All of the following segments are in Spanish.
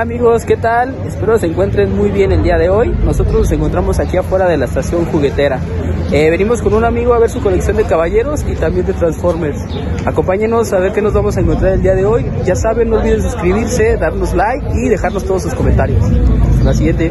amigos, ¿qué tal? Espero se encuentren muy bien el día de hoy. Nosotros nos encontramos aquí afuera de la estación juguetera. Venimos con un amigo a ver su colección de caballeros y también de Transformers. Acompáñenos a ver qué nos vamos a encontrar el día de hoy. Ya saben, no olviden suscribirse, darnos like y dejarnos todos sus comentarios. Hasta la siguiente.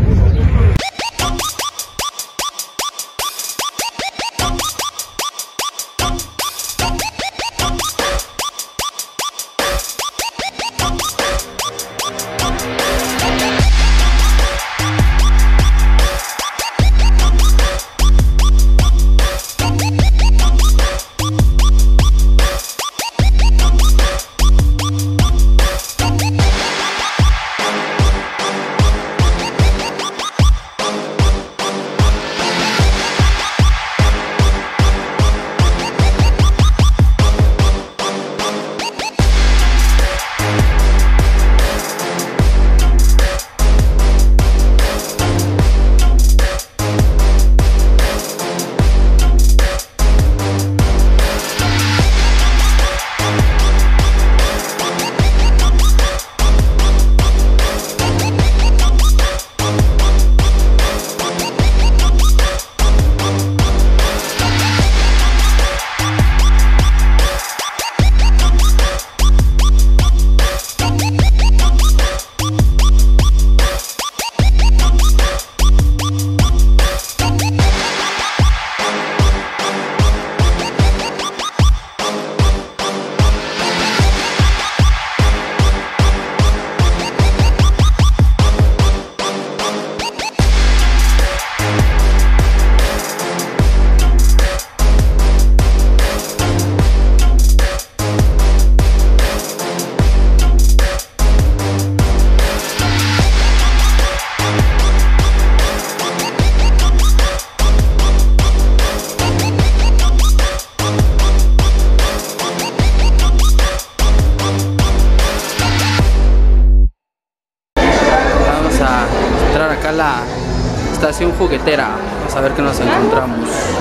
Acá la estación juguetera, vamos a ver qué nos encontramos.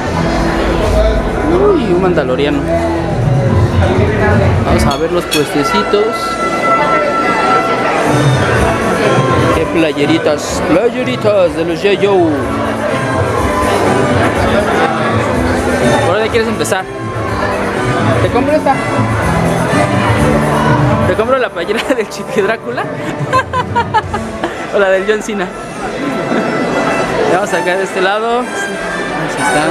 Uy, un mandaloriano. Vamos a ver los puestecitos. Qué playeritas, playeritas de los J.O. ¿Por dónde quieres empezar? ¿Te compro esta? ¿Te compro la playera del Chiqui Drácula? O la del John Cena. Vamos a sacar de este lado. Ahí está.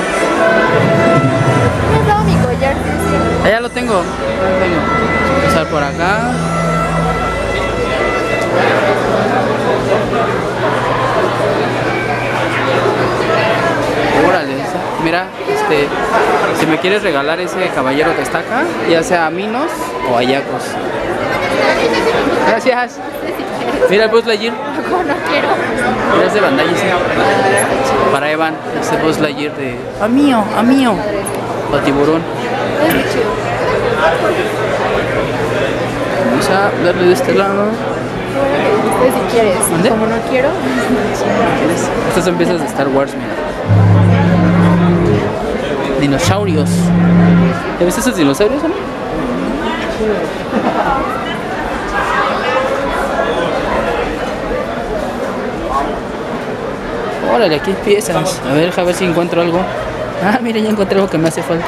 ¿No tengo mi collar? Sí. Ya lo tengo. Vamos a pasar por acá. Órale, mira, si me quieres regalar ese caballero que está acá, ya sea a Minos o a Yacos. Gracias. Mira el Buzz Lightyear. No, no quiero. Mira ese Bandai ese. Para Evan, ese Buzz Lightyear de a mío. O tiburón. Es muy chido. Vamos a darle de este lado. Si quieres. ¿Dónde? Como no quiero. Estas son piezas de Star Wars, mira. Dinosaurios. ¿Ya ves esos dinosaurios, no? Órale, aquí hay piezas. A ver si encuentro algo. Ah, mira, ya encontré algo que me hace falta.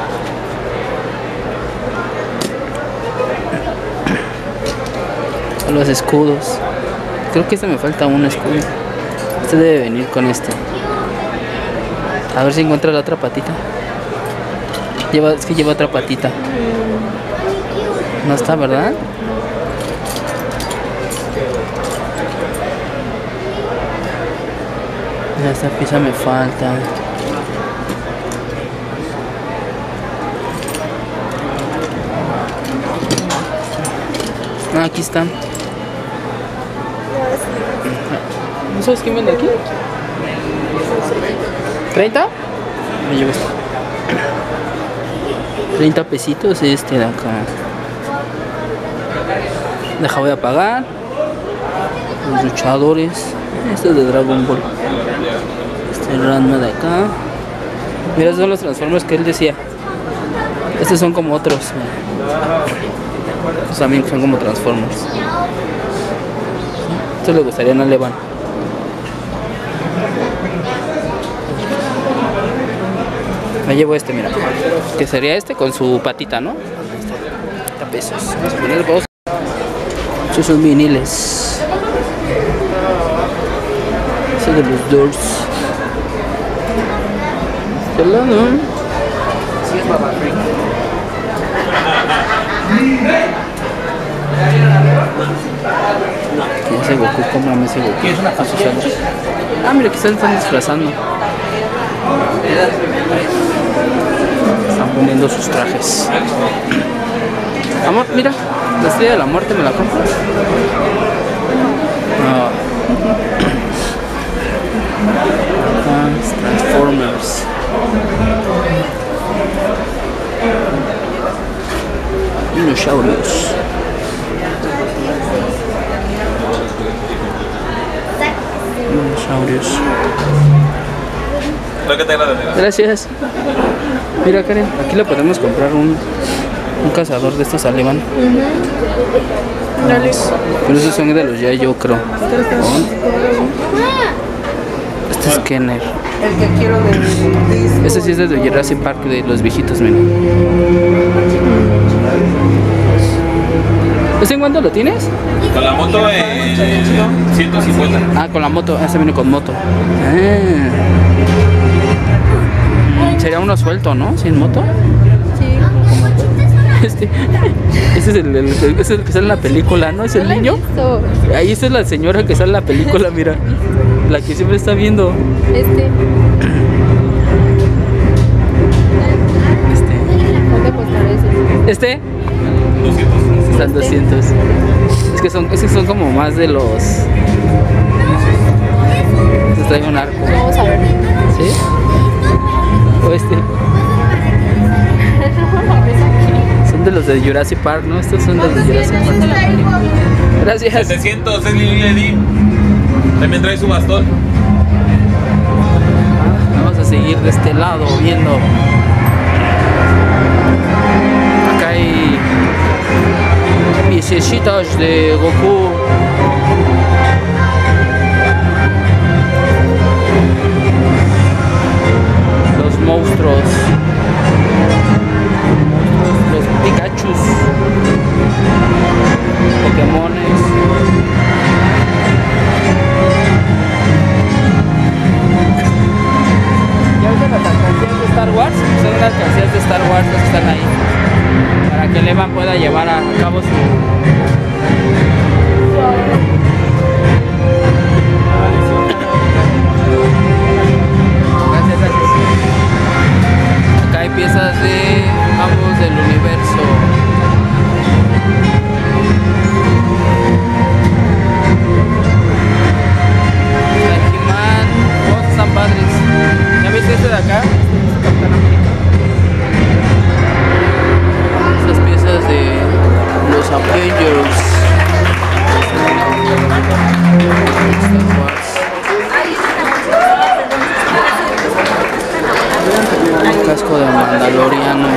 Los escudos. Creo que este me falta un escudo. Este debe venir con este. A ver si encuentro la otra patita. Es que lleva otra patita. No está, ¿verdad? Esta pieza me falta. Ah, aquí están. ¿No sabes quién vende aquí? ¿30? Me llevo esto. 30 pesitos este de acá. Deja, voy a pagar. Los luchadores. Este es de Dragon Ball. Este Ranma de acá. Mira, esos son los Transformers que él decía. Estos son como otros. Estos también son como Transformers. ¿Cuánto le gustaría a Levan? Me llevo este, mira. Que sería este con su patita, ¿no? 30 pesos. Vamos a poner dos. Estos son viniles. Ese de los Doors. Este lado. Sí, es Baba Freak. Ese Goku, cómprame ese Goku. ¿Qué es una pasada? Ah, mira, quizás están disfrazando. Están poniendo sus trajes. Amor, mira, la estrella de la muerte, ¿me la compras? No. Transformers. Dinosaurios. Dinosaurios. Lo que te agrade. Gracias. Mira, Karen, aquí le podemos comprar un cazador de estos alemán. Pero esos son de los ya yo creo. Este es Kenner. El que quiero de Este sí es de Jurassic Park, de los viejitos, miren. ¿Ese en cuánto lo tienes? Con la moto 150. Ah, con la moto. Este viene con moto. Sería uno suelto, ¿no? Sin moto. Sí. Ese es el que sale en la película, ¿no? Es el niño. Ahí está la señora que sale en la película, mira. La que siempre está viendo. ¿Cuánto costará ese? ¿Este? 200. Están 200. Es que son como más de los... Estos traen un arco. Vamos a ver. ¿Sí? O este. Son de los de Jurassic Park, ¿no? Estos son de los de Jurassic Park. Gracias. 700 es Lili. También trae su bastón. Vamos a seguir de este lado viendo. Acá hay piececitas de Goku. Los monstruos. Los Pikachus. Pokémones. ¿Ya viste las alcancías de Star Wars? Son las alcancías de Star Wars las que están ahí. Para que Levan pueda llevar a cabo su... Gracias. Acá hay piezas de ambos del universo. He-Man, todos están padres. ¿Ya viste este de acá? Este es Capitán América. Esas piezas de los Avengers. Star Wars. El casco de Mandaloriano.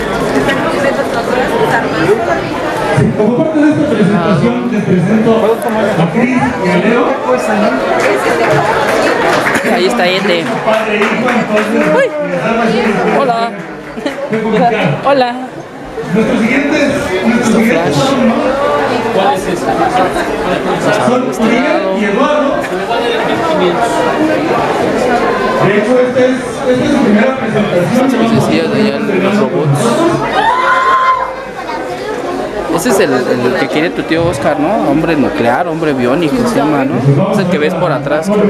Como parte de esta presentación les presento a Cris Guerrero. Ahí está Ete. Padre e hijo, entonces Hola. Hola. Nuestros siguientes ¿Cuál es esta? son Uriel y Eduardo. De hecho, esta es su primera presentación. Las sencillas de allá, los robots. Ese es el que quiere tu tío Oscar, ¿no? Hombre nuclear, hombre biónico se llama, ¿no? Es el que ves por atrás. ¿Es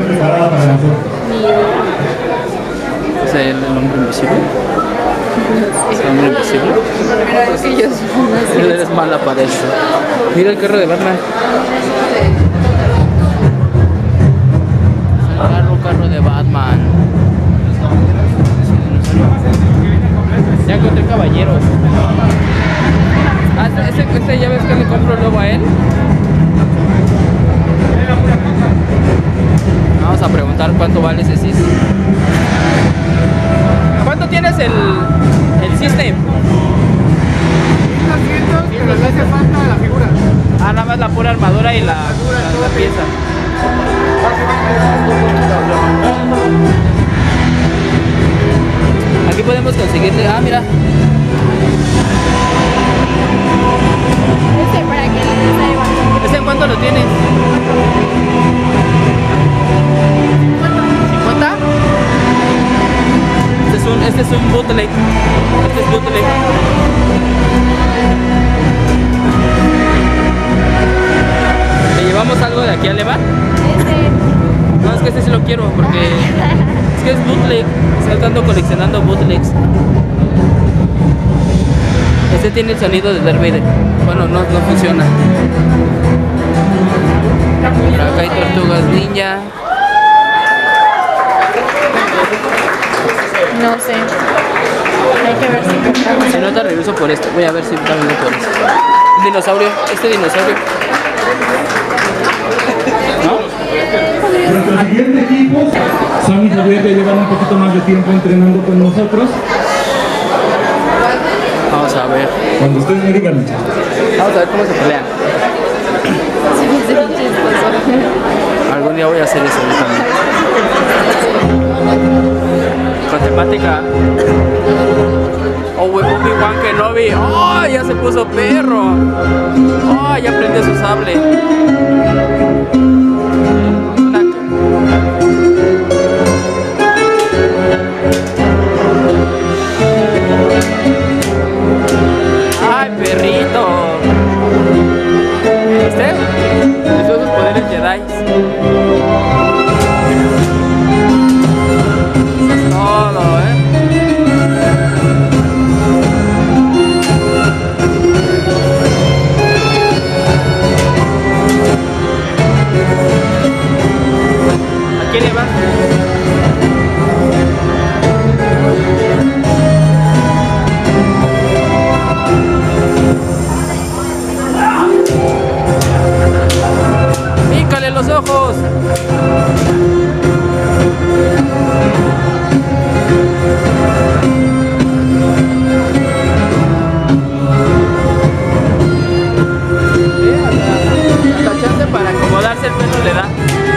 el hombre invisible? ¿Es el hombre invisible? Creo que yo soy Él eres mala para eso. Mira el carro de Batman. El carro de Batman. Ya encontré caballeros. Ah, este ya ves que le compro luego a él. Vamos a preguntar cuánto vale ese Cis. ¿Cuánto tienes el System? 1200, pero le hace falta la figura. Ah, nada más la pura armadura y la pieza. conseguirle. Ah, mira. Para que le saiba. ¿Este en cuánto lo tienes? ¿50? Este es un bootleg. Este es bootleg. ¿Le llevamos algo de aquí a Levan? No, es que este sí lo quiero porque es que es bootleg. Estoy andando coleccionando bootlegs. Este tiene el sonido de Darth Vader. Bueno, no funciona. Por acá hay tortugas ninja. No sé. Hay que ver si compramos. Si no te regreso por esto. Voy a ver si también por esto. El dinosaurio. Este dinosaurio. ¿No? Nuestro siguiente equipo, Sam y Javier, ya llevan un poquito más de tiempo entrenando con nosotros. Vamos a ver. Cuando ustedes me digan. Vamos a ver cómo se pelean. Se me hace bien chistoso. Algún día voy a hacer eso yo también. Con temática. Oh, Obi-Wan Kenobi. Oh, ya se puso perro. Oh, ya prendió su sable. Ay, perrito. ¿Viste? Usó sus poderes Jedi. Eso es todo, ¿A quién le vas? ¡Pícale los ojos! Hasta chance para acomodarse el pelo le da.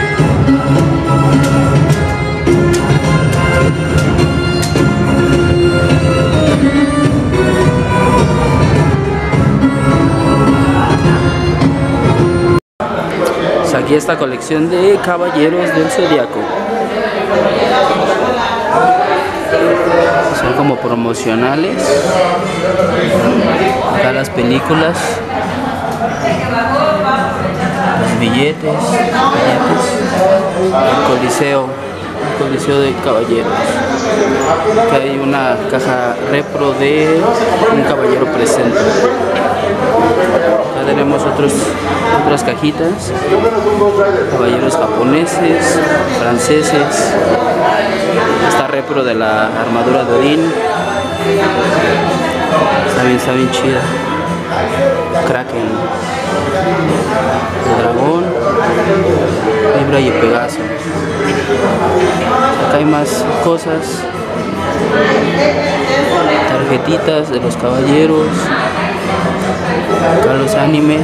Aquí esta colección de Caballeros del Zodiaco. Son como promocionales. Acá las películas, los billetes, el Coliseo de Caballeros. Acá hay una caja repro de un caballero presente. Acá tenemos otras cajitas, caballeros japoneses, franceses. Esta repro de la armadura de Odín. Está bien chida. Kraken, el dragón, Libra y Pegaso. Acá hay más cosas, tarjetitas de los caballeros. Acá los animes.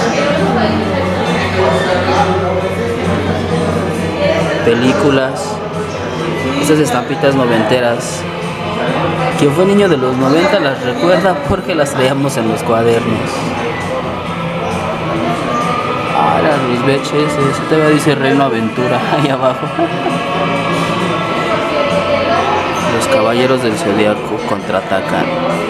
Películas. Estas estampitas noventeras. Quien fue niño de los 90 las recuerda porque las traíamos en los cuadernos. Ahora los VHS. Todavía dice Reino Aventura ahí abajo. Los Caballeros del Zodiaco contraatacan.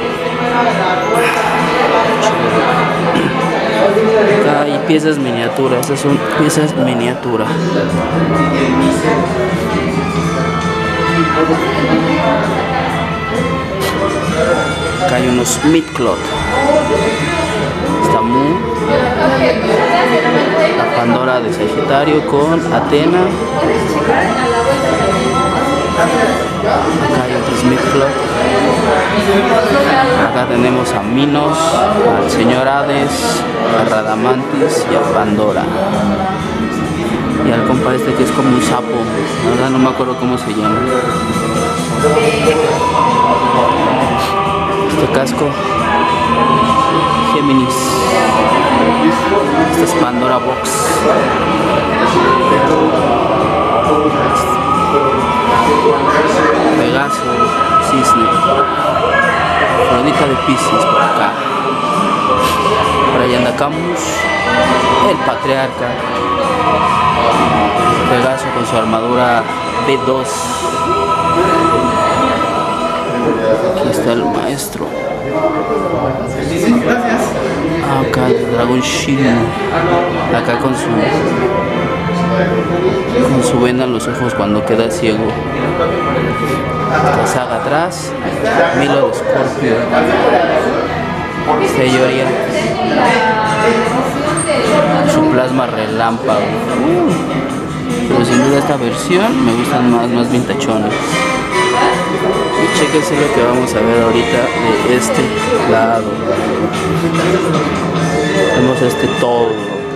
Acá hay piezas miniaturas. Estas son piezas miniatura. Acá hay unos Midcloth. Está Mu, la Pandora de Sagitario con Atena. Acá hay otros Midcloth. Acá tenemos a Minos, al señor Hades, a Radamantis y a Pandora. Y al compa este que es como un sapo. La verdad no me acuerdo cómo se llama. Este casco, Géminis. Esta es Pandora Box. Pegaso, cisne. Afrodita de Piscis por acá. Por ahí anda Camus, el patriarca. Pegaso con su armadura B2. Aquí está el maestro. Acá el dragón Shino. Acá con su venda en los ojos cuando queda ciego. La saga atrás. Milo de Scorpio. Selloria. Su plasma relámpago. Pero sin duda esta versión me gustan más vintachones. Y chéquense lo que vamos a ver ahorita de este lado. Tenemos este Thor,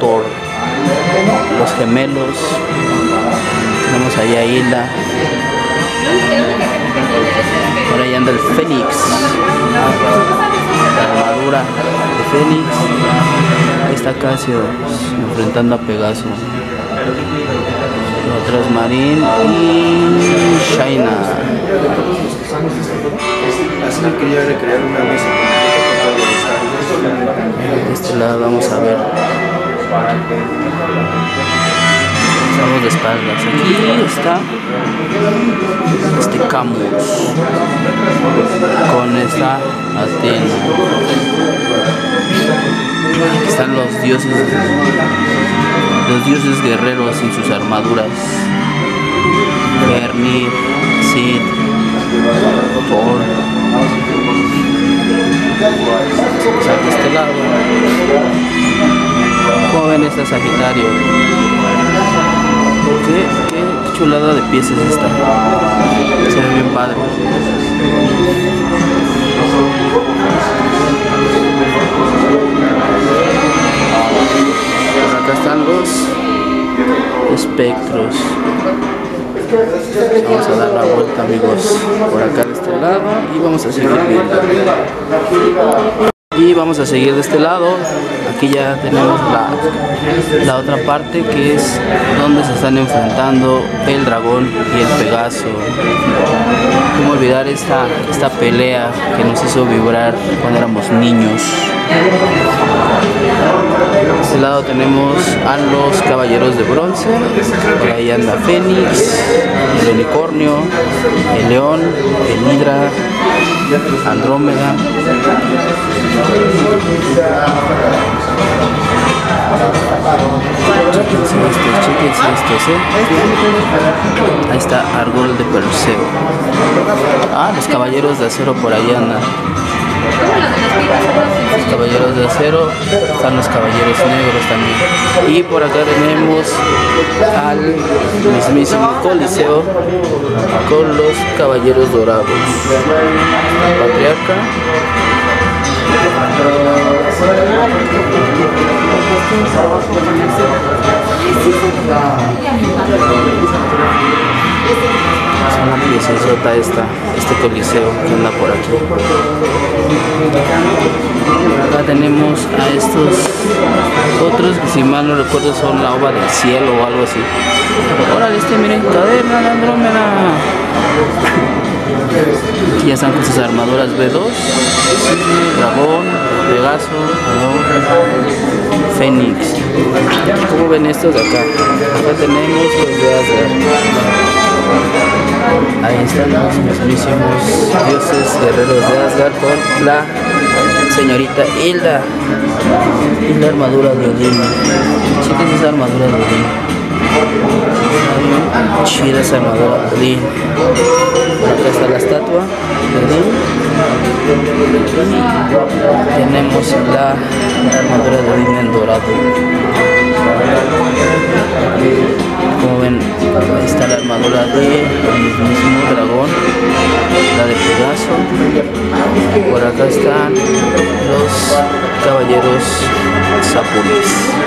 los gemelos. Tenemos ahí a Hilda. Por ahí anda el Fénix. La armadura de Fénix. Ahí está Casio enfrentando a Pegaso. Otros Marín y Shaina. De este lado vamos a ver. Estamos de espaldas. Aquí está este Camus con esta Atena. Aquí están los dioses guerreros en sus armaduras. Vermir, Sid, Thor. Vamos a de este lado. ¿Cómo ven esta Sagitario? Qué chulada de pies es esta. Se ve bien padre. Por acá están los espectros. Vamos a dar la vuelta, amigos, por acá de este lado y vamos a seguir viendo. Y vamos a seguir de este lado. Aquí ya tenemos la otra parte, que es donde se están enfrentando el dragón y el Pegaso. Cómo olvidar esta pelea que nos hizo vibrar cuando éramos niños. De este lado tenemos a los caballeros de bronce. Por ahí anda Fénix, el unicornio, el león, el hidra, Andrómeda. Chéquense estos, Ahí está Argol de Perseo. Los caballeros de acero por ahí andan. Los caballeros de acero, están los caballeros negros también. Y por acá tenemos al mismísimo Coliseo con los caballeros dorados. Patriarca. Es una piecesota este coliseo que anda por aquí. Acá tenemos a estos otros que, si mal no recuerdo, son la ova del cielo o algo así. Órale, miren, cadena de Andrómeda. Aquí ya están con sus armaduras B2, dragón, Pegaso, Fénix. ¿Cómo ven estos de acá? Acá tenemos los de Asgard. Ahí están los mismísimos dioses guerreros de Asgard con la señorita Hilda y la armadura de Odín. Chicas, esa armadura de Odín. Chida esa armadura de Odín. Acá está la estatua de Odín. Y tenemos la armadura de Odín en dorado. Como ven, ahí está la armadura del mismo dragón, la de Pegaso. Por acá están los caballeros Sapulis.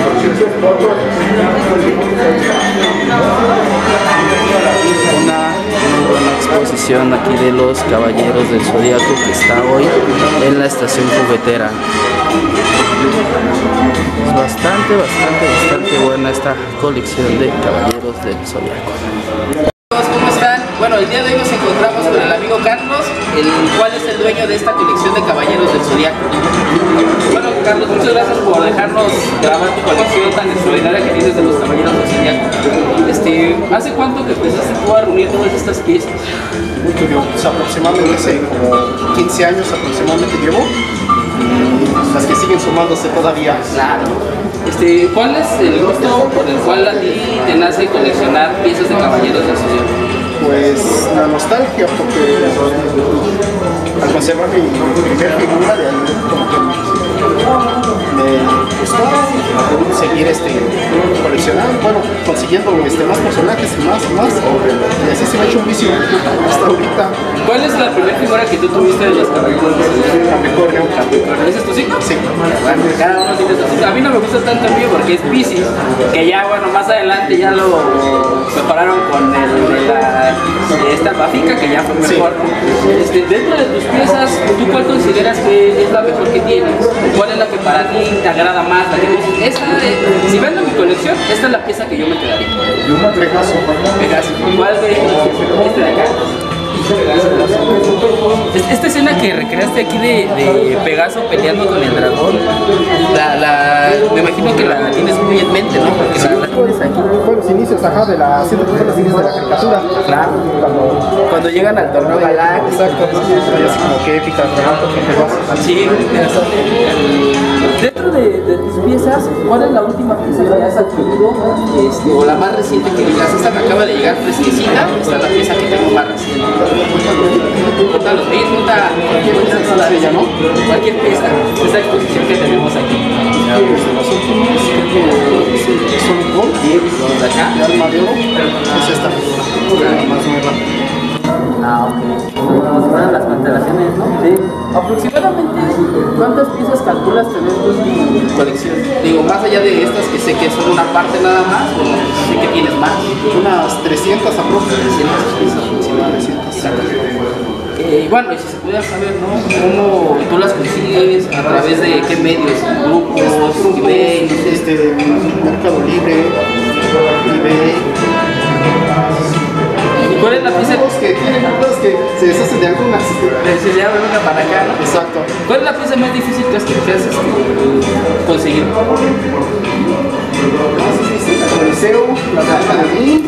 Una muy buena exposición aquí de los caballeros del Zodíaco que está hoy en la estación juguetera. Es bastante buena esta colección de caballeros del Zodíaco. ¿Cómo están? Bueno, el día de hoy nos encontramos con el amigo Carlos, el cual es el dueño de esta colección de Caballeros del Zodiaco. Bueno, Carlos, muchas gracias por dejarnos grabar tu colección tan extraordinaria que tienes de los Caballeros del Zodiaco. ¿Hace cuánto que empezaste tú a reunir todas estas piezas? Pues aproximadamente hace como 15 años aproximadamente llevo. Las que siguen sumándose todavía. Claro. ¿Cuál es el gusto por el cual a ti te nace coleccionar piezas de Caballeros del Zodiaco? Pues la nostalgia, porque al conservar mi primer figura de anime, como que me gustó seguir coleccionando, bueno, consiguiendo más personajes y más, y así se me ha hecho un vicio hasta ahorita. ¿Cuál es la primera figura que tú tuviste de los Caballeros del Zodiaco? Capricornio. ¿Ese es tu signo? Sí. Bueno, cada uno tiene su signo. A mí no me gusta tanto el mío porque es Piscis, que ya, bueno, más adelante ya lo prepararon con esta bafica, que ya fue mejor. Sí. Dentro de tus piezas, ¿tú cuál consideras que es la mejor que tienes? ¿Cuál es la que para ti te agrada más? La que dices, si vendo mi colección, esta es la pieza que yo me quedaría. Pegaso. ¿Cuál de este de acá? Esta escena que recreaste aquí de Pegaso peleando con el dragón, me imagino que la tienes muy en mente, ¿no? Porque la tienes aquí. Bueno, los inicios, siento que fue los inicios de la caricatura. Claro. Cuando llegan al torneo galáctico. Exacto, así como que épica, sí. Dentro de tus piezas, ¿cuál es la última pieza que has adquirido? O la más reciente que digas, esta me acaba de llegar fresquecita, esta es la pieza que tengo más reciente. Junta los pies, junta cualquier ¿no? Cualquier pieza, esta exposición que tenemos aquí. Las últimas son Gold, de acá, de Alma de Oro, es esta, más nueva. Ok. Como si fueran las constelaciones, ¿no? Sí. Aproximadamente, ¿cuántas piezas calculas tener en tu colección? Digo, más allá de estas que sé que son una parte nada más, o sé que tienes más. Unas 300 aproximadamente. Y bueno, y si se pudiera saber, ¿no? ¿Cómo tú las consigues? ¿A través de qué medios? ¿Grupos? ¿eBay? Mercado Libre, eBay. ¿Y cuál es la pieza? que se deshacen de algunas. Se le abre una para acá, ¿no? Exacto. ¿Cuál es la pieza más difícil que has conseguir? El Coliseo, la Alma de mí.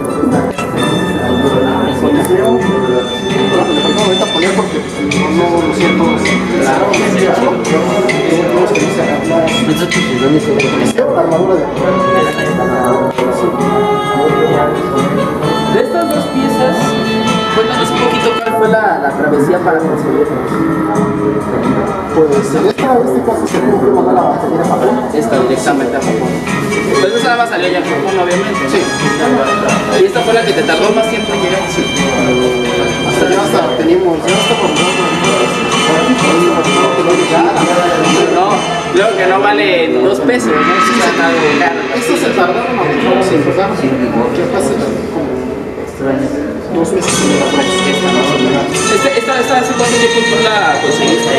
El Coliseo. Le faltaba ahorita poner porque no lo siento. La armadura de estas dos piezas, cuéntanos un poquito cuál fue la travesía para conseguirlas. Pues en este caso se tuvo que mandar la batería a Japón. Esta directamente a Japón. Pues esa nada más salió ya en Japón, obviamente. Sí. ¿Y esta fue la que te tardó más tiempo en llegar? Sí. Hasta teníamos, No, creo que no vale 2 pesos, ¿no? Sí, se está caro. Estos se tardaron a mucho, sí, pues ¿qué pasa? Como 2 meses y medio. Esta ¿hace cuánto tiempo tú la conseguiste?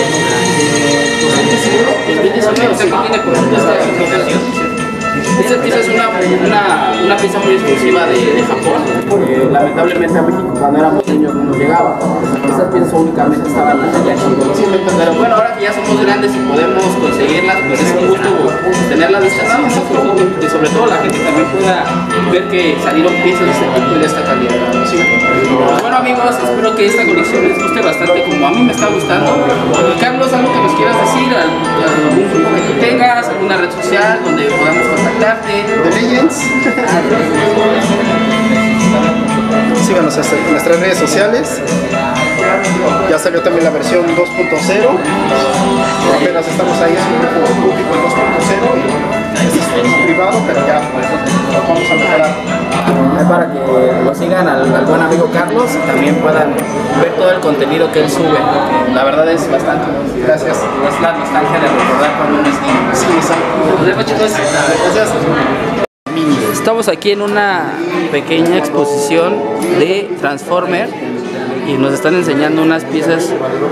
2019, o sea que tiene como esta generación. Esta pieza es una pieza muy exclusiva de Japón, porque lamentablemente a México cuando éramos niños no nos llegaba. Estas piezas únicamente estaban allá aquí. Pero bueno, ahora que ya somos grandes y podemos conseguirlas, pues es un gusto tenerlas de esta y sobre todo la gente también pueda ver que salieron piezas de este tipo y de esta calidad. Sí. Bueno amigos, espero que esta colección les guste bastante como a mí me está gustando. Carlos, algo que nos quieras decir, algún grupo que tú tengas, alguna red social donde podamos contactarte. The Legends. Síganos en nuestras redes sociales. Ya salió también la versión 2.0. Apenas estamos ahí en un grupo público 2.0 y es privado, pero ya vamos a mejorar. Para que lo sigan al buen amigo Carlos y también puedan ver todo el contenido que él sube, porque la verdad es bastante. Gracias. Es la nostalgia de recordar cuando uno es niño. Sí, exacto. Nos vemos, chicos. Gracias. Estamos aquí en una pequeña exposición de Transformer y nos están enseñando unas piezas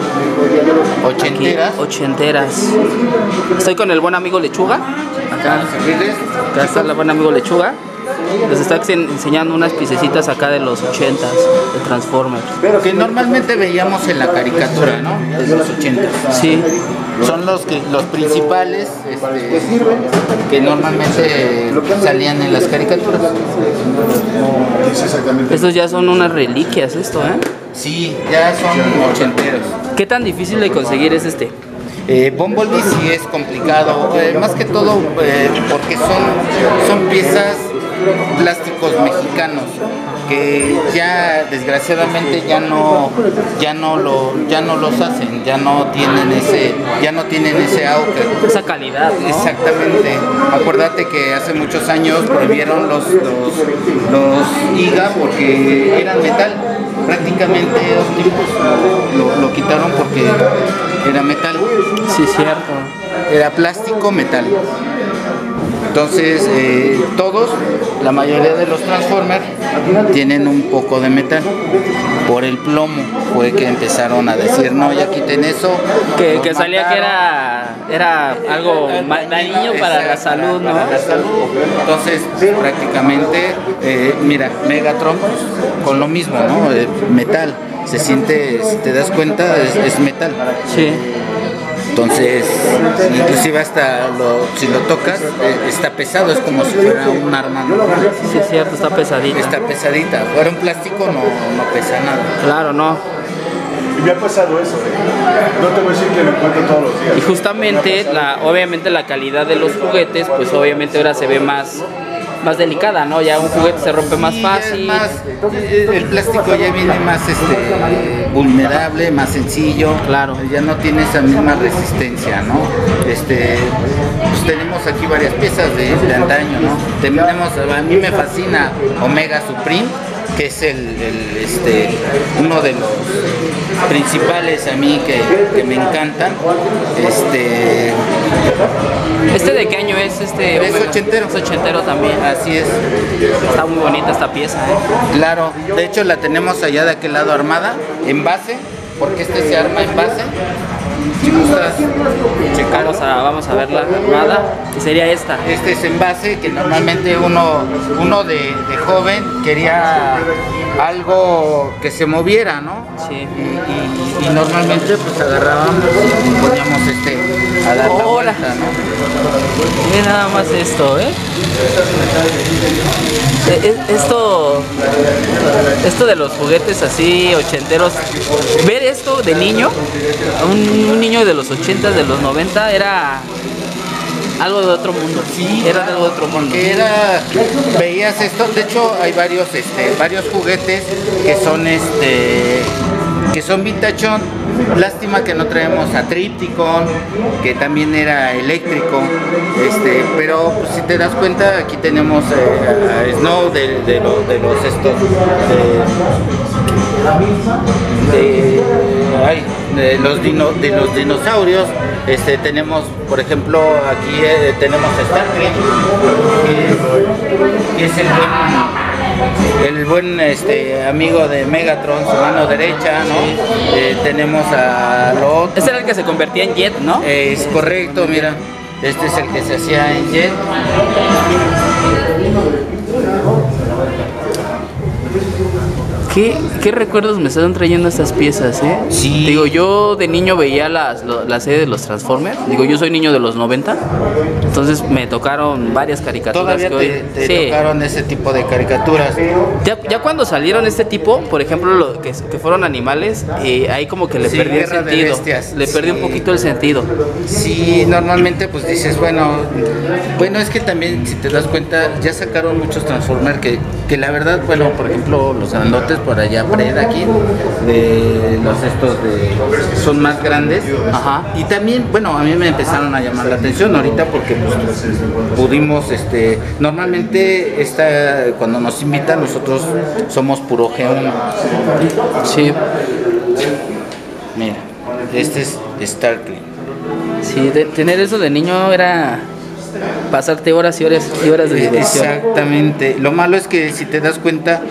ochenteras. Estoy con el buen amigo Lechuga. Acá está el buen amigo Lechuga. les está enseñando unas piececitas acá de los 80s de Transformers. Pero que normalmente veíamos en la caricatura, ¿no? De los 80s. Sí. Son los principales que normalmente salían en las caricaturas. Estos ya son unas reliquias, esto, ¿eh? Sí, ya son ochenteros. ¿Qué tan difícil de conseguir es este? Bumblebee sí es complicado, más que todo porque son piezas plásticos mexicanos que ya desgraciadamente ya no los hacen, ya no tienen ese auge, Esa calidad, ¿no? Exactamente. Acuérdate que hace muchos años prohibieron los IGA porque eran metal. Prácticamente Optimus lo quitaron porque era metal. Sí, cierto. Era plástico metal. Entonces todos, la mayoría de los Transformers tienen un poco de metal. Por el plomo fue que empezaron a decir no, ya quiten eso. Que salía que era algo dañino para la salud, ¿no? Para la salud. Entonces prácticamente, mira, Megatron con lo mismo, ¿no? Metal. Se siente, si te das cuenta, es metal. Sí. Entonces, inclusive hasta si lo tocas, está pesado, es como si fuera un arma normal. Sí, es cierto, está pesadita. Está pesadita. Fuera un plástico no pesa nada. Claro, no. Y me ha pasado eso, no te voy a decir que lo encuentro todos los días. Y justamente, obviamente la calidad de los juguetes, pues obviamente ahora se ve más delicada, ¿no? Ya un juguete se rompe más fácil. El plástico ya viene más vulnerable, más sencillo. Claro. Ya no tiene esa misma resistencia, ¿no? Pues tenemos aquí varias piezas de antaño, ¿no? Tenemos, a mí me fascina Omega Supreme, que es uno de los principales a mí que me encantan. ¿Este de qué año es? Es ochentero. Es ochentero también. Así es. Está muy bonita esta pieza, ¿eh? Claro, de hecho la tenemos allá de aquel lado armada, en base, porque se arma en base. Si gustas checar, vamos a ver la armada, que sería esta. Este es en base, que normalmente uno de joven quería algo que se moviera, ¿no? Sí. Y normalmente pues agarrábamos y poníamos a dar la vuelta, ¿no? Mira nada más esto, ¿eh? Esto de los juguetes así ochenteros, ver esto de niño, un niño de los 80, de los 90, era algo de otro mundo. Sí, era algo de otro mundo. Porque veías esto, de hecho hay varios juguetes que son vintachón. Lástima que no traemos a Tripticon, que también era eléctrico, pero pues, si te das cuenta, aquí tenemos a Snow de los dinosaurios. Tenemos, por ejemplo, aquí tenemos a Starkey, que es el buen amigo de Megatron, su mano derecha, ¿no? Tenemos a Lot. Ese era el que se convertía en Jet, ¿no? Es correcto, mira. Este es el que se hacía en Jet. ¿Qué recuerdos me están trayendo estas piezas, eh? Sí. Digo, yo de niño veía la serie de los Transformers. Digo, yo soy niño de los 90. Entonces me tocaron varias caricaturas. Todavía te tocaron ese tipo de caricaturas. Ya cuando salieron este tipo, por ejemplo, que fueron animales, ahí como que le perdí el sentido. Le perdí un poquito el sentido. Sí, normalmente pues dices, bueno, es que también si te das cuenta, ya sacaron muchos Transformers que la verdad, bueno, por ejemplo, los grandotes por allá, Pred aquí, son más grandes. Ajá. Y también, bueno, a mí me empezaron a llamar la atención ahorita porque pues, pudimos, normalmente cuando nos invitan nosotros somos puro G1. Sí. Mira, este es Starkey. Sí, tener eso de niño era pasarte horas y horas y horas de diversión. Exactamente. Lo malo es que si te das cuenta,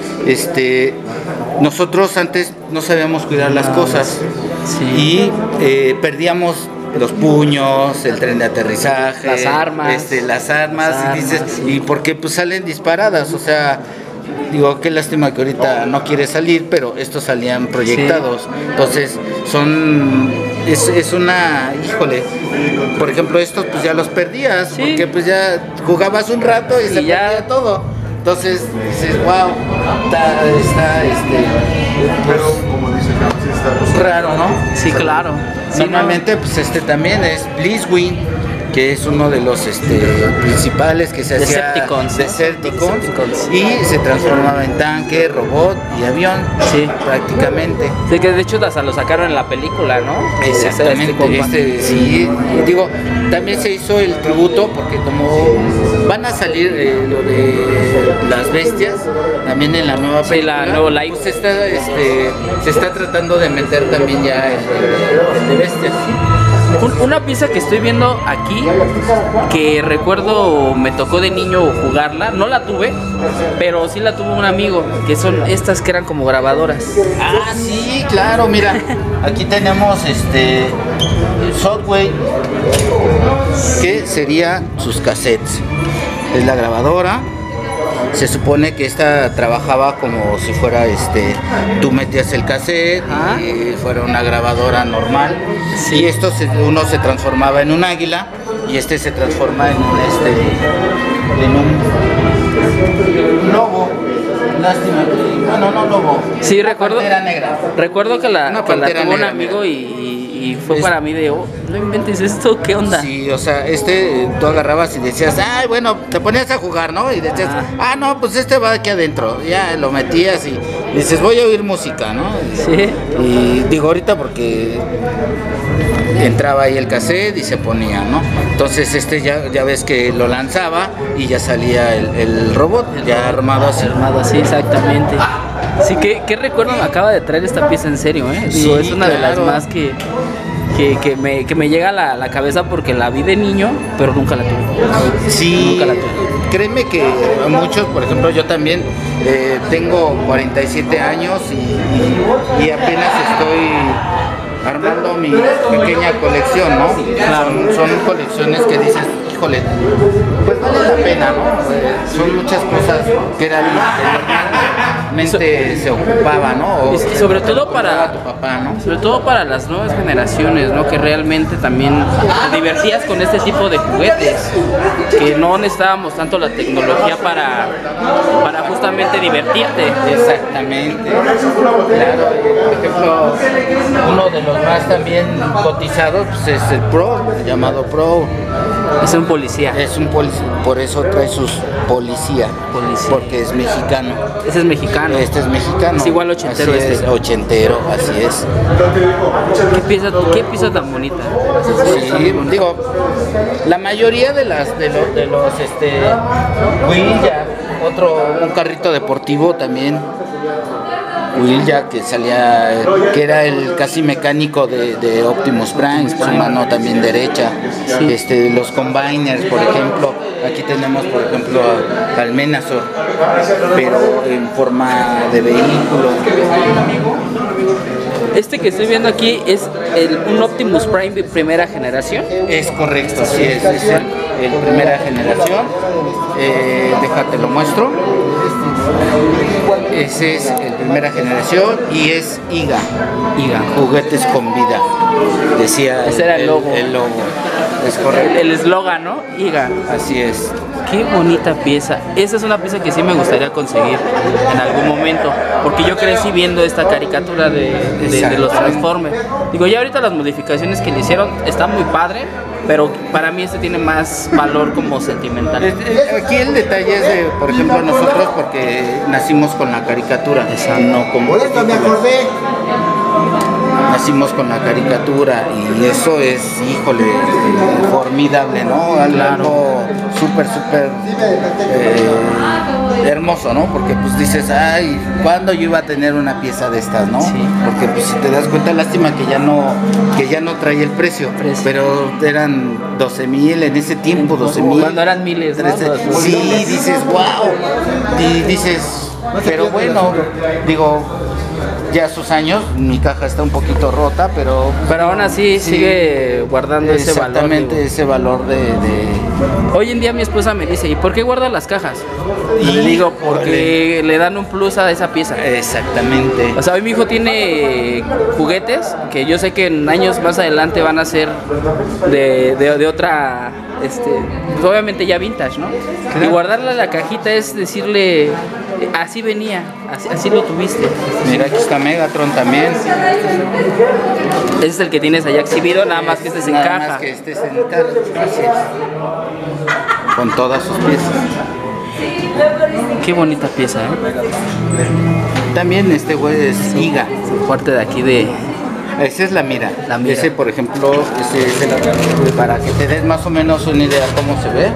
nosotros antes no sabíamos cuidar las cosas. Sí. Y perdíamos los puños, el tren de aterrizaje, las armas, y dices, sí. y porque pues salen disparadas, o sea, digo, qué lástima que ahorita no quiere salir, pero estos salían proyectados, sí. Entonces es una, híjole, por ejemplo estos pues ya los perdías, sí. Porque pues ya jugabas un rato y se perdía todo. Entonces dices, wow, está pero como dice pues, raro, ¿no? Sí, claro. Normalmente pues también es Blitzwing, que es uno de los principales que se hacía Decepticons, y se transformaba en tanque, robot y avión, sí, prácticamente. Sí, que de hecho hasta lo sacaron en la película, ¿no? Exactamente, sí, digo, también se hizo el tributo porque como van a salir lo de las bestias, también en la nueva película, la nueva live, pues se está tratando de meter también ya el de bestias. Una pieza que estoy viendo aquí, que recuerdo me tocó de niño jugarla, no la tuve, pero sí la tuvo un amigo, que son estas que eran como grabadoras. Ah, sí, claro, mira, aquí tenemos Software, que sería sus cassettes. Es la grabadora. Se supone que esta trabajaba como si fuera tú metías el cassette y fuera una grabadora normal, sí. Y esto uno se transformaba en un águila y se transforma en un lobo. Lástima, bueno, no lobo. Sí, recuerdo que la tuvo un amigo negra. Y fue para mí de, no inventes esto, ¿qué onda? Sí, o sea, tú agarrabas y decías, ay, bueno, te ponías a jugar, ¿no? Y decías, no, pues va aquí adentro. Ya lo metías y dices, voy a oír música, ¿no? Sí. Y digo ahorita porque entraba ahí el cassette y se ponía, ¿no? Entonces ya ves que lo lanzaba y ya salía el robot, ya armado así. Armado así, exactamente. Sí, ¿qué recuerdo me acaba de traer esta pieza en serio, eh? Digo, sí, es una de las más que me llega a la cabeza porque la vi de niño, pero nunca la tuve. Sí, nunca la tuve. Créeme que muchos, por ejemplo, yo también tengo 47 años y apenas estoy armando mi pequeña colección, ¿no? Claro. Son colecciones que dices, híjole, pues vale la pena, ¿no? Son muchas cosas que eran normalmente se ocupaba, ¿no? Y sobre todo para tu papá, ¿no? Sobre todo para las nuevas generaciones, ¿no? Que realmente también te divertías con este tipo de juguetes, que no necesitábamos tanto la tecnología para justamente divertirte. Exactamente. Claro, por ejemplo, uno de los más también cotizados pues es el Pro, el llamado Pro. Es un policía. Es un policía, por eso trae sus policía, porque es mexicano. Ese es mexicano. Este es mexicano. Es igual ochentero. Así es, ochentero, así es. ¿Qué pieza tan bonita? Sí, digo, la mayoría de los Huilla, un carrito deportivo también. Huilla, que salía, que era el casi mecánico de Optimus Prime, su mano también derecha. Sí. Los Combiners, por ejemplo, aquí tenemos por ejemplo al Menazor, pero en forma de vehículo. Este que estoy viendo aquí es un Optimus Prime de primera generación. Es correcto, sí, es el primera generación. Déjate lo muestro. Ese es el primera generación y es IGA, juguetes con vida. Decía ese era el logo. El logo, es correcto. El eslogan, ¿no? IGA. Así es. Qué bonita pieza. Esa es una pieza que sí me gustaría conseguir en algún momento, porque yo crecí viendo esta caricatura de los Transformers. Digo, ya ahorita las modificaciones que le hicieron están muy padre, pero para mí tiene más valor como sentimental. Aquí el detalle es de, por ejemplo, nosotros porque nacimos con la caricatura, no como nacimos con la caricatura y eso es, híjole, formidable, ¿no? Algo súper hermoso, ¿no? Porque pues dices, ay, ¿cuándo yo iba a tener una pieza de estas, no? Sí. Porque pues si te das cuenta, lástima que ya no trae el precio. Pero eran 12,000 en ese tiempo, 12,000. Cuando eran miles, ¿no? Sí, dices, wow. Y dices, pero bueno, digo, ya a sus años, mi caja está un poquito rota, pero aún así sí, sigue guardando ese valor. exactamente, ese valor de... Hoy en día mi esposa me dice, ¿y por qué guardas las cajas? Y le digo, porque le dan un plus a esa pieza. Exactamente. O sea, hoy mi hijo tiene juguetes que yo sé que en años más adelante van a ser de otra, pues obviamente ya vintage, ¿no? Claro. Y guardarle la cajita es decirle, así venía, así lo tuviste. Mira, aquí está Megatron también. Ese es el que tienes allá exhibido, nada más que estés en Nada caja. más que estés en caja. Así es. Con todas sus piezas. Qué bonita pieza, ¿eh? También este güey es Iga. Parte de aquí de... Esa es la mira. La mira. Ese, por ejemplo, para que te des más o menos una idea cómo se ve.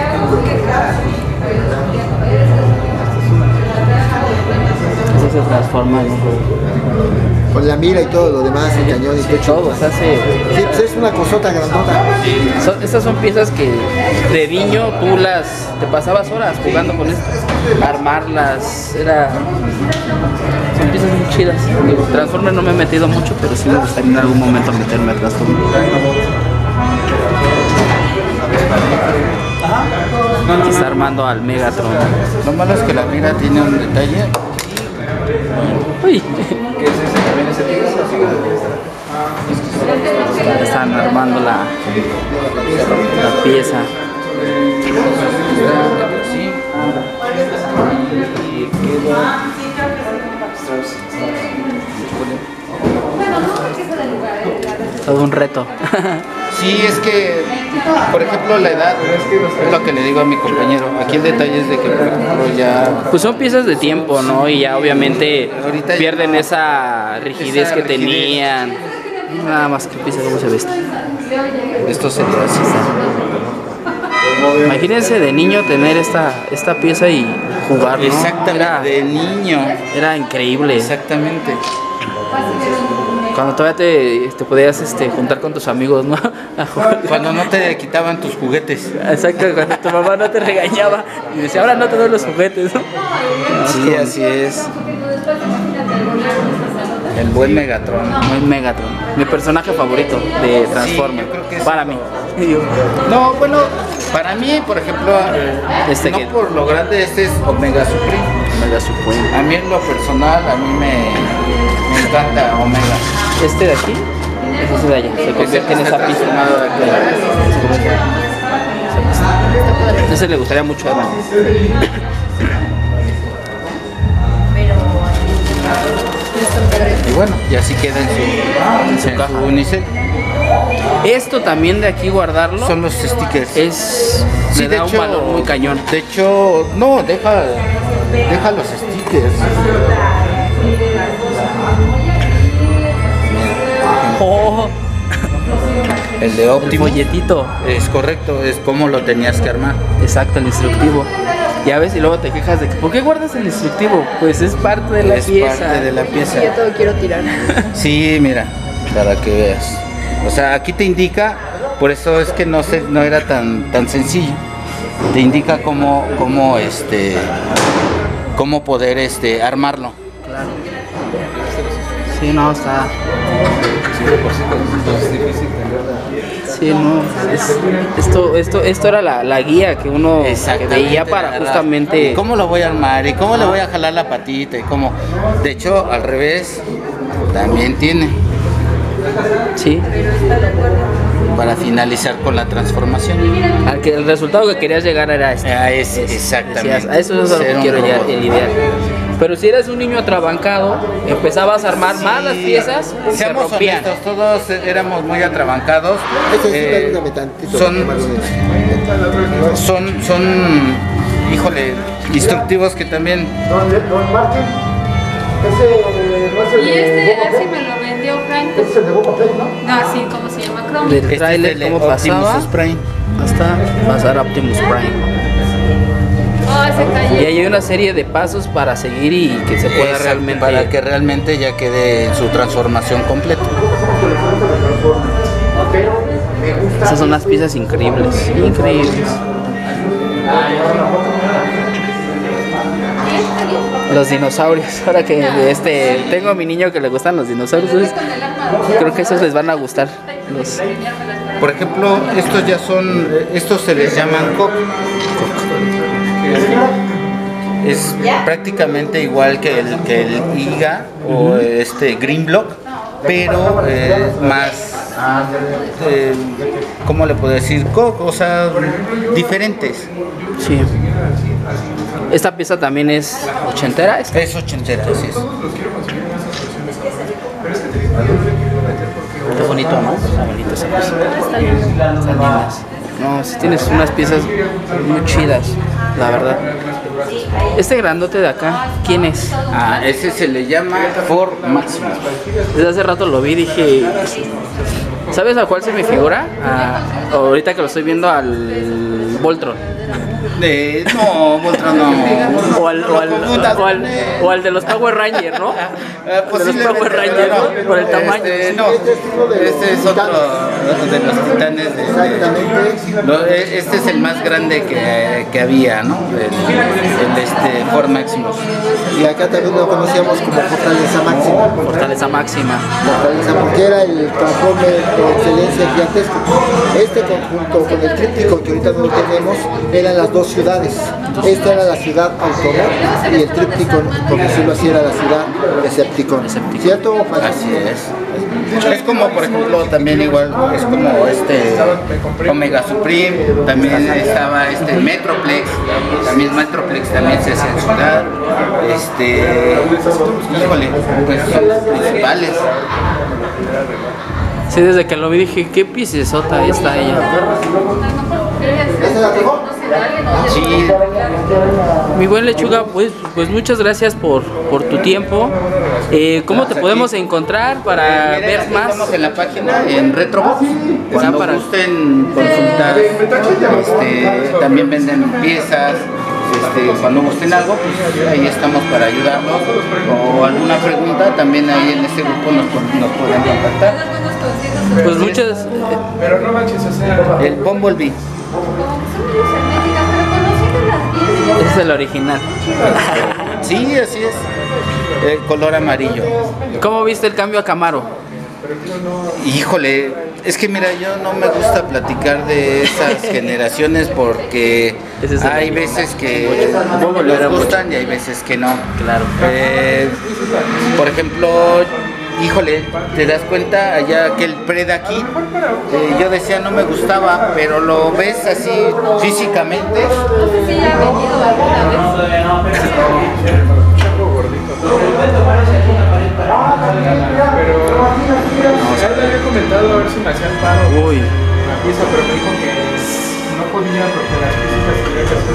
Eso se transforma en Con la mira y todo lo demás, el cañón y todo, se hace... Sí, pues es una cosota grandota. Estas son piezas que de niño tú te pasabas horas jugando con esto, armarlas, son piezas muy chidas. Digo, Transformers no me he metido mucho, pero sí me gustaría en algún momento meterme a Transformers. Aquí está armando al Megatron. Lo malo es que la mira tiene un detalle. Uy. Están armando la pieza. Todo un reto. Sí, es que, por ejemplo, la edad, es lo que le digo a mi compañero. Aquí el detalle es de que, por ejemplo, ya... Pues son piezas de tiempo, ¿no? Y ya obviamente Ahorita pierden ya- esa rigidez esa que rigidez. tenían. Nada más que pieza cómo se ve esto. Esto sería así. Imagínense de niño tener esta pieza y jugar, ¿no? Exactamente, de niño. Era increíble. Exactamente. Cuando todavía te podías juntar con tus amigos, ¿no? A jugar. Cuando no te quitaban tus juguetes. Exacto, cuando tu mamá no te regañaba y decía, ahora no te doy los juguetes, ¿no? Sí, así es. El buen Megatron. Muy Megatron. Mi personaje favorito de Transformers. yo creo que sí. Para mí. No, bueno, para mí, por ejemplo, no que- por lo grande, este es Omega Supreme. Omega Supreme. A mí en lo personal, a mí me encanta Omega. Este de aquí, ese es de allá. Se convierte en esa pieza. Ese le gustaría mucho a Evan. Y bueno, y así queda en su caja unicel. Esto también de aquí guardarlo Son los stickers. sí, le da un valor muy cañón. De hecho, no, deja los stickers. Oh, El de el Optimus. folletito. Es correcto, es como lo tenías que armar. Exacto, el instructivo. Ya ves, y luego te quejas de que ¿por qué guardas el instructivo? Pues es parte de la Es pieza. parte de la pieza. Yo todo quiero tirar. Sí, mira, para que veas. O sea, aquí te indica, por eso es que no era tan sencillo. Te indica cómo poder armarlo. Claro. Sí, no, está. Sí, no, esto era la guía que uno que veía para ¿verdad? justamente... ¿Cómo lo voy a armar? ¿Y cómo le voy a jalar la patita? ¿Y cómo? De hecho, al revés, también tiene. Sí, Para finalizar con la transformación. el resultado que querías llegar era este. Exactamente. Decías, a eso es a lo Ser que un quiero llegar, robot. el ideal. Pero si eras un niño atrabancado, empezabas a armar más las piezas, se Seamos rompían. honestos, todos éramos muy atrabancados. Eso sí, ayúdame tantito. Son, híjole, instructivos que también. Y así me lo vendió Frank. ¿Es el de Boba Fett, no? No, así como se llama Chrome. Del Este trailer, es el cómo Optimus pasaba Prime. hasta pasar a Optimus Prime. Oh, se cayó. Y hay una serie de pasos para seguir y que se pueda Exacto, realmente... para que realmente ya quede en su transformación completa. Esas son las piezas increíbles, increíbles. Los dinosaurios. Ahora que tengo a mi niño que le gustan los dinosaurios, entonces creo que esos les van a gustar. Por ejemplo, estos se les llaman coco. Es prácticamente igual que el IGA o Green Block, pero más, ¿cómo le puedo decir? Coco, o sea, diferentes. Sí. Esta pieza también es ochentera. Es ochentera, así es. Qué bonito, ¿no? Está bonito esa pieza. Están lindas. No, sí tienes unas piezas muy chidas, la verdad. Este grandote de acá, ¿quién es? Ese se le llama Ford Maximus. Desde hace rato lo vi y dije, ¿sabes a cuál se me figura? Ahorita que lo estoy viendo, al Voltron. No, Voltron no. O al de los Power Rangers, ¿no? De los Power Rangers, ¿no? Por el tamaño. No, este es otro de los titanes. Este es el más grande que había, ¿no? El Ford Maximus. Y acá también lo conocíamos como Fortaleza Máxima. Fortaleza Máxima. Fortaleza, porque era el Transformer por excelencia gigantesco. Este conjunto con el tríptico que ahorita no tenemos, eran las dos ciudades. Esta era la ciudad Autobot y el tríptico, por decirlo así, era la ciudad Decepticon. ¿Cierto? Así es. Es como, por ejemplo, también igual, es como Omega Supreme, también estaba Metroplex, también Metroplex también se hace en ciudad. Híjole, pues son los principales. Sí, desde que lo vi dije, qué piecesota está ella. Sí. Mi buen Lechuga, pues muchas gracias por tu tiempo. ¿Cómo te podemos encontrar para ver más? Estamos en la página, en Retrobox. Cuando gusten consultar, también venden piezas. Cuando gusten algo, pues ahí estamos para ayudarlos. O alguna pregunta, también ahí en este grupo nos pueden contactar. Pues muchas. El Bumblebee. Ese es el original. Sí, así es. El color amarillo. ¿Cómo viste el cambio a Camaro? Híjole, es que mira, yo no me gusta platicar de esas generaciones porque hay veces que les gustan y hay veces que no. Claro. Por ejemplo, híjole, ¿te das cuenta? Allá aquel Predaking, yo decía no me gustaba, pero lo ves así físicamente. Sí, ha venido alguna vez. Pero ya le había comentado a ver si me hacían paro Uy. la pieza, pero me dijo que no podía porque las piezas las tenía que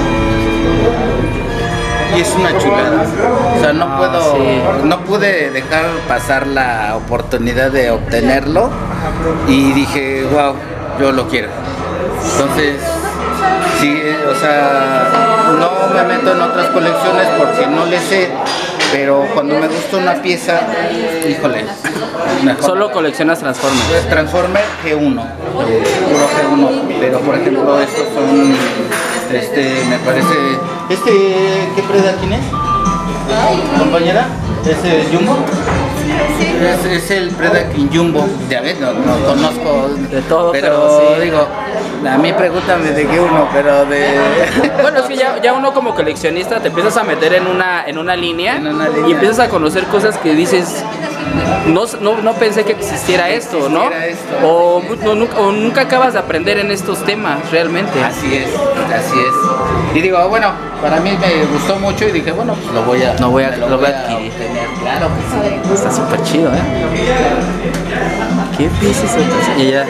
hacer. Y es una chulada. O sea, no pude dejar pasar la oportunidad de obtenerlo y dije, wow, yo lo quiero. Entonces, sí, o sea, no me meto en otras colecciones porque no le sé, pero cuando me gusta una pieza, híjole. Solo coleccionas Transformers. Transformer G1, puro G1, pero por ejemplo estos son, me parece, ¿qué Predaking es? ¿Compañera? ¿Es Jumbo? Es el Predaking Jumbo. Ya ves, no conozco de todo, pero sí. Digo, a mí pregúntame de qué uno, pero de... Bueno, es que ya uno como coleccionista te empiezas a meter en una línea y empiezas a conocer cosas que dices, no pensé que existiera esto, ¿no? O nunca acabas de aprender en estos temas, realmente. Así es. Y digo, bueno, para mí me gustó mucho y dije, bueno, pues lo voy a adquirir. Claro que sí. Está súper chido, ¿eh? ¿Qué piezas son? Y ya.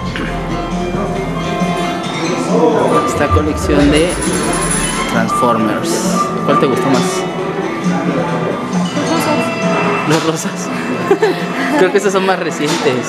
Esta colección de Transformers. ¿Cuál te gustó más? Los rosas. Creo que esos son más recientes.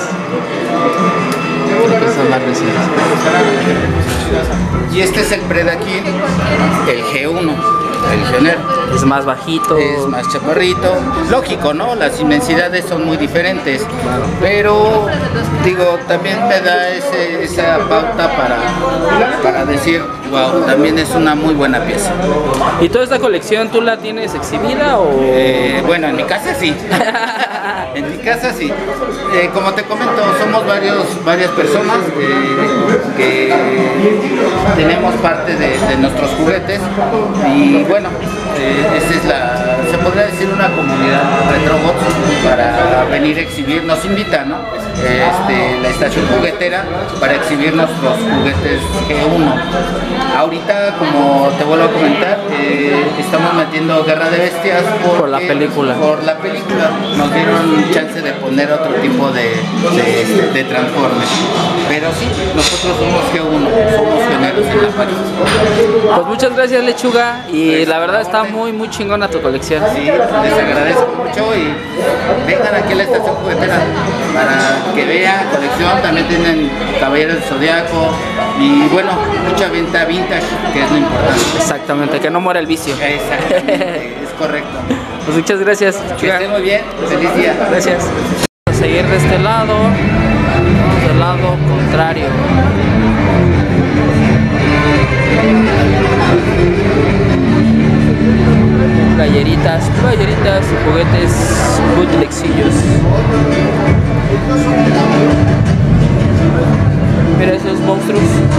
Y este es el Predaking, el G1. el pionero. Es más bajito. Es más chaparrito. Lógico, ¿no? Las inmensidades son muy diferentes. Pero, digo, también me da esa pauta para decir, wow, también es una muy buena pieza. ¿Y toda esta colección tú la tienes exhibida o...? Bueno, en mi casa sí. En mi casa sí. Como te comento, somos varias personas que tenemos parte de nuestros juguetes y bueno, esa es se podría decir una comunidad Retrobots para venir a exhibir, nos invita, ¿no? La estación juguetera para exhibir nuestros juguetes G1. Ahorita, como te vuelvo a comentar, estamos metiendo Guerra de Bestias por la película. Por la película nos dieron chance de poner otro tipo de Transformers. Pero sí, nosotros somos G1, somos pioneros en la París. Pues muchas gracias, Lechuga, y la verdad está muy chingona tu colección. Sí, les agradezco mucho y vengan aquí a la estación juguetera para que vean colección. También tienen Caballeros del Zodiaco y bueno, mucha venta vintage, que es lo importante. Exactamente, que no muera el vicio. Exactamente, es correcto. Pues muchas gracias, Que estén muy bien, feliz día. Gracias. Vamos a seguir de este lado, vamos del lado contrario. Playeritas, juguetes, bootlegsillos. Mira esos monstruos.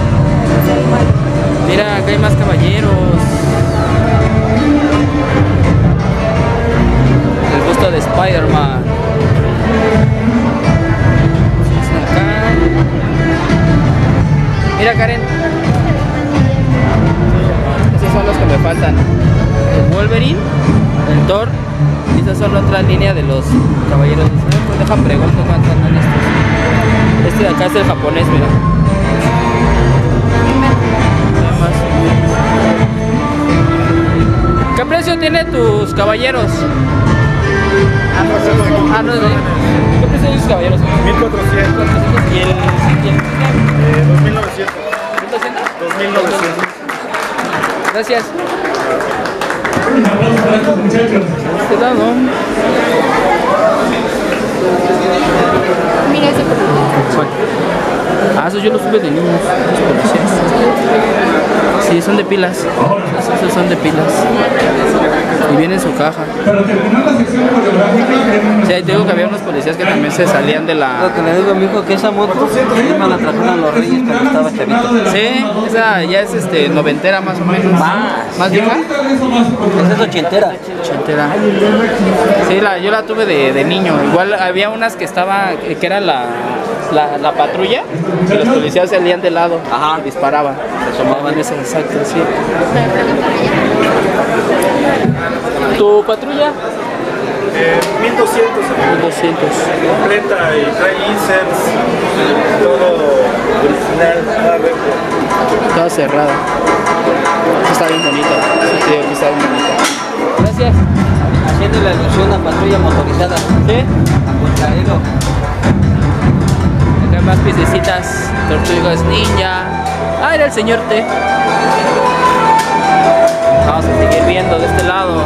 Mira, acá hay más caballeros. El busto de Spider-Man. Mira, Karen. Esos son los que me faltan. El Wolverine, el Thor, y esas son la otra línea de los caballeros. Pues dejan preguntas cuántos andan estos. Este de acá es el japonés, mira. ¿Qué precio tiene tus caballeros? No, ¿qué precio tiene tus caballeros? 1400. ¿Y el 2900. 2900. Gracias. Un aplauso para estos muchachos. Este lado. Mira ese ¿Cuál? Esos yo los tuve de niños, los policías. Sí, son de pilas. Esos son de pilas. Y viene en su caja. Para terminar la sección coreográfica, Sí, ahí te digo que había unos policías que también se salían de la... Lo que le digo a mi hijo que esa moto me la trajeron los Reyes cuando estaba chavito. Sí, esa ya es noventera más o menos. ¿Más vieja? Esa es ochentera. Ochentera. Sí, yo la tuve de niño. Igual había unas que que era la patrulla, y los policías salían de lado. Ajá. Disparaban. Se tomaban esas, exacto, sí. ¿Tu patrulla? 1200. 1200. Completa y trae inserts, todo original, nada retro. Toda cerrada. Está bien bonita. Sí, creo que está bien bonita. Gracias. Haciendo la alusión a patrulla motorizada. ¿Sí? A Contrarelo. Acá hay más piececitas. Tortugas ninja. Era el señor T. Vamos a seguir viendo de este lado.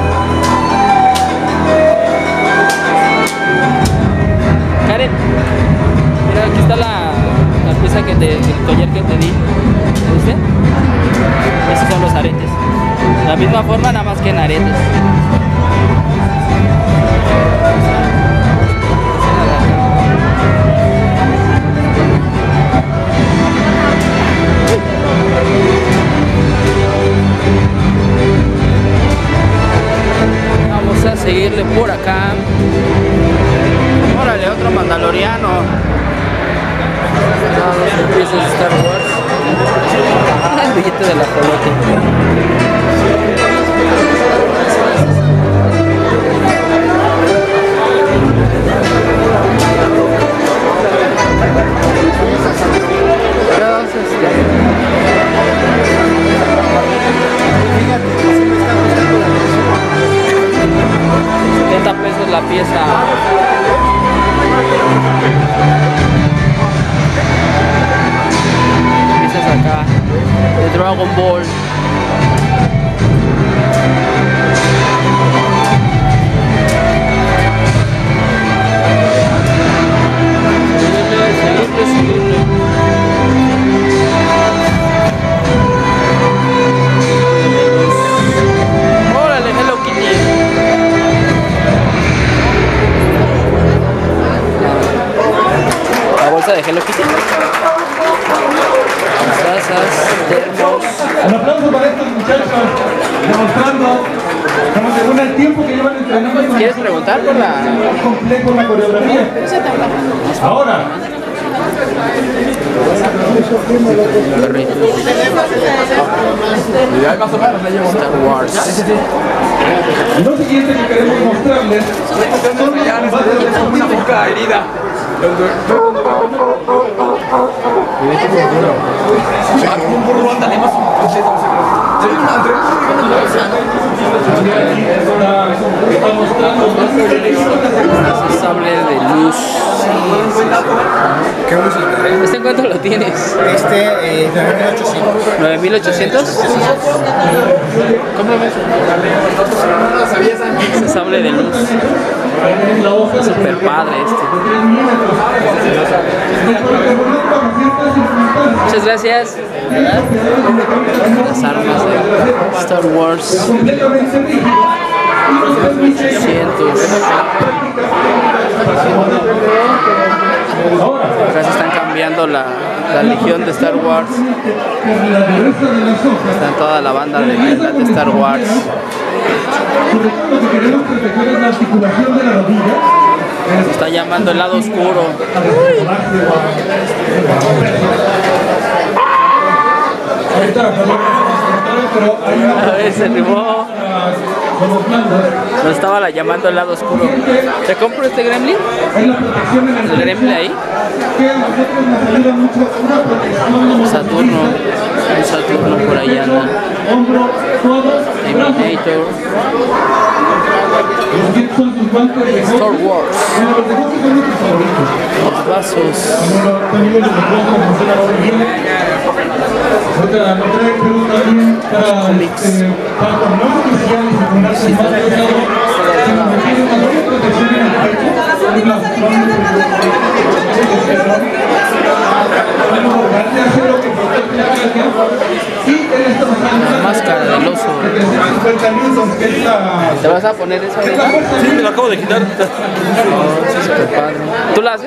Karen, mira, aquí está la pieza el collar que te di. ¿Viste? Esos son los aretes. De la misma forma, nada más que en aretes. Vamos a seguirle por acá. Órale, otro mandaloriano. Dos piezas de Star Wars. El billete de la colote. $70 la pieza. Piezas acá de Dragon Ball. bolsa de Hello Kitty. Tazas, termos. Un aplauso para estos muchachos, demostrando según el tiempo que llevan entrenando. ¿Quieres preguntar por la complejo la coreografía? Ahora. Star Wars. Lo siguiente que queremos mostrarles son una boca herida. Sable de luz. ¿Este en cuánto lo tienes? Este, 9.800. ¿9.800? ¿Cómo ves? Ese sable de luz. Super padre este. Muchas gracias. Las armas de Star Wars. 800. Acá se están cambiando la legión de Star Wars. Está toda la banda de Star Wars. Se está llamando el lado oscuro. A ver, se rimó. Nos estaba llamando el lado oscuro. ¿Te compro este gremlin? ¿El gremlin ahí? Saturno. Un Saturno por ahí anda. Terminator. Star Wars. Los vasos. Comics. La máscara del oso. ¿Te vas a poner esa? Sí, me lo acabo de quitar. Super padre. ¿Tú la haces?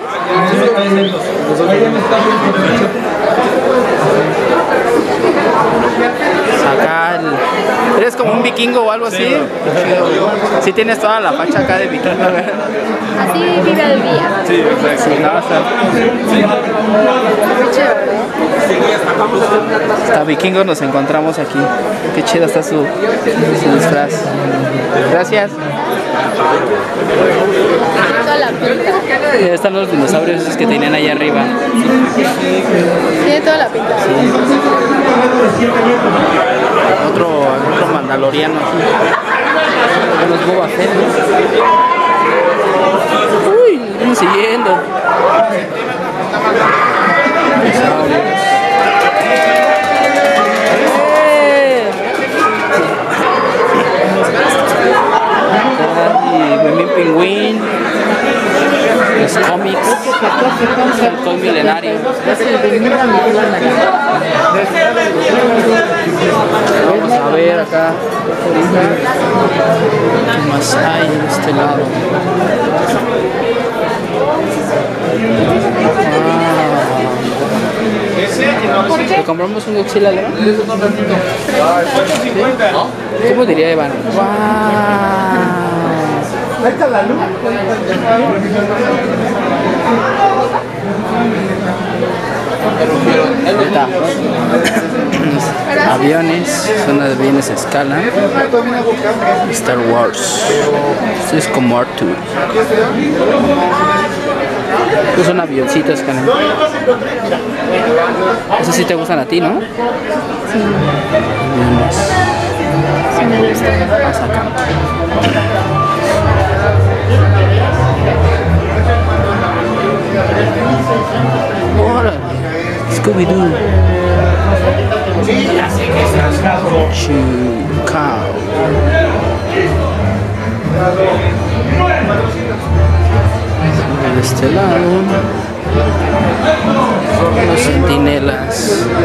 Acá eres como un vikingo o algo así. Sí, tienes toda la facha acá de vikingo. Así vive el día. Sí, exacto. Hasta vikingos nos encontramos aquí. Qué chido está su disfraz. Gracias. Ya están los dinosaurios esos que tenían allá arriba. Tiene toda la pinta. Sí. Otro mandaloriano aquí. Unos Boba Fett. Uy, nos vamos siguiendo. Memín Pingüín, los cómics, el toy milenario. Vamos a ver acá qué más hay en este lado. ¿Le compramos un Godzilla León? ¿Cómo diría Iván? ¡Wow! Ahí está la luz. Está. Aviones, zona de bienes a escala. Star Wars. Esto es como Arthur. Estos son avioncitos, canal. Esos sí te gustan a ti, ¿no? Sí. Aviones. Sí me gustan. Vamos acá. ¡Órale! Scooby-Doo. Chicao. De este lado. Los centinelas.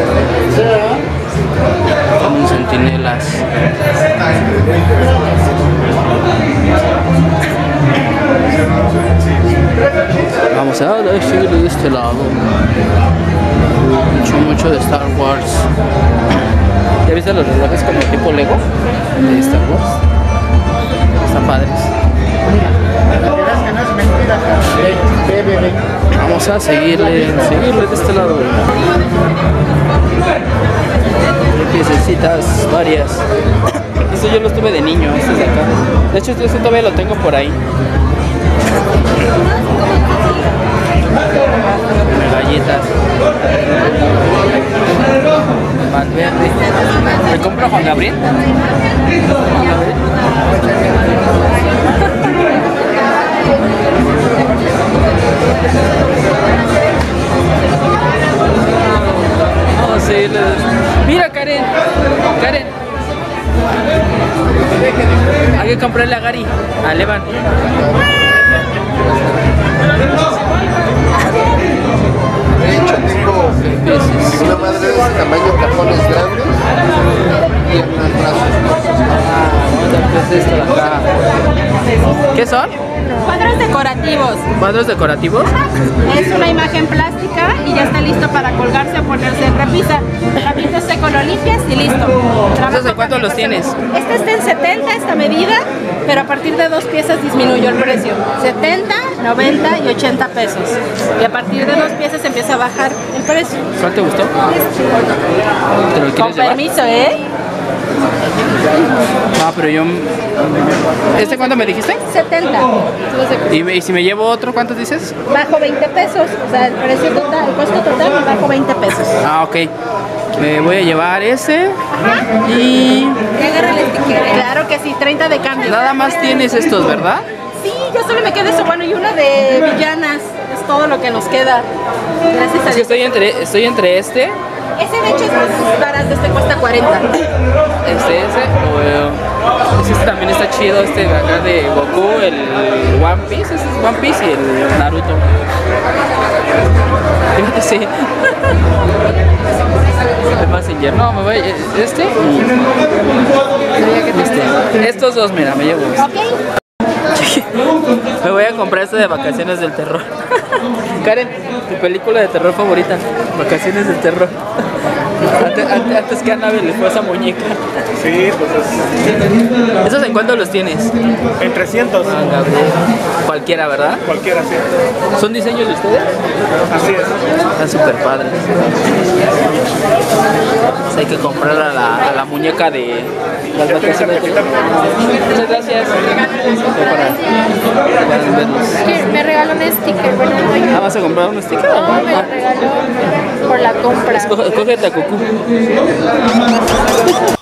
Como centinelas. Vamos a decir de este lado. Mucho de Star Wars. ¿Ya viste los relojes como tipo Lego de Star Wars? Están padres. Vamos a seguirle de este lado. Piececitas varias. Esto yo los tuve de niño, este de acá. De hecho, este todavía lo tengo por ahí. Medallitas. Valverde. ¿Me compro Juan Gabriel? Oh, sí, mira, Karen. Hay que comprarle a Gary, a Levan. De hecho, tengo una madre de ese tamaño, cajones grandes y unos brazos. Pues esto de acá. ¿Qué son? Cuadros decorativos. ¿Cuadros decorativos? Es una imagen plástica y ya está listo para colgarse o ponerse en repisa. Rapidito seco lo limpias y listo. ¿Entonces de cuánto los tienes? Este está en 70 esta medida, pero a partir de 2 piezas disminuyó el precio. 70, 90 y 80 pesos. Y a partir de 2 piezas empieza a bajar el precio. ¿Cuál te gustó? ¿Te lo quieres Con llevar? permiso, ¿eh? Ah, pero yo... ¿Este cuánto me dijiste? 70. ¿Y si me llevo otro, cuántos dices? Bajo 20 pesos. O sea, el precio total, el costo total es bajo 20 pesos. Ah, ok. Me voy a llevar ese. Ajá. Y... Agárrale el ticket. Claro que sí, 30 de cambio. Nada más tienes estos, ¿verdad? Sí, yo solo me queda eso. Bueno, y una de villanas. Es todo lo que nos queda. Gracias a Dios. Estoy entre este. Ese de hecho es más barato, este cuesta 40. Este también está chido, este de acá de Goku, el One Piece, este es One Piece y el Naruto. Fíjate, sí. El Messenger, no, me voy este y estos dos, mira, me llevo. Me voy a comprar este de Vacaciones del Terror. Karen, tu película de terror favorita, Vacaciones del Terror. Antes que Annabelle le fue esa muñeca. Sí, pues ¿Esos en cuánto los tienes? en 300. Ah, Gabriel. Cualquiera, ¿verdad? Cualquiera, sí. ¿Son diseños de ustedes? Así es. Están súper padres. Pues hay que comprar a la muñeca de las Vacaciones del Terror. Muchas gracias. Me regaló un sticker. Bueno, ¿Ah, vas a comprar un sticker? no, me lo regaló por la compra. Cógete a Goku.